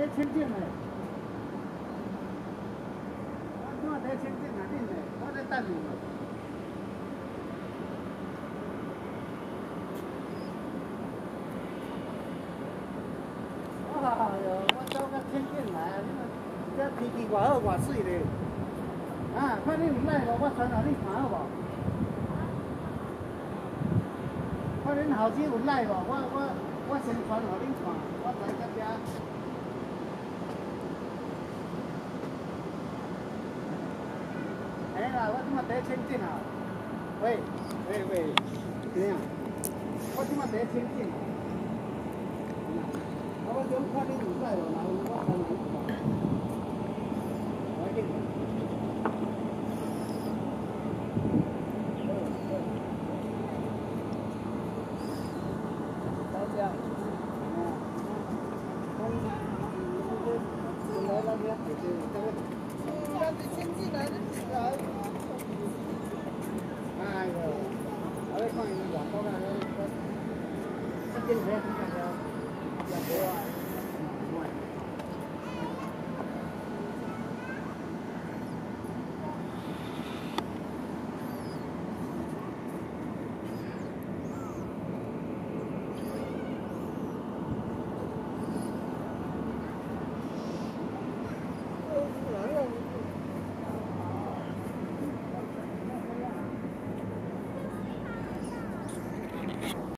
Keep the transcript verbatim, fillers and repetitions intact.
清净嘞，我看在清净啊，恁嘞，我在等你。哎呦，我走到清净来啊，你们这天气偌好偌水嘞，啊，看你有来无？我传互你看好无？看恁后生有来无？我我我先传互恁看，我在这边。 哎啦，我即马第一清净啊！喂喂喂，怎样？我即马第一清净啊！啊，我想看你有来无？若有我传你看。我紧。到这。啊。公，公来那边，就是这个。这样子清净来的。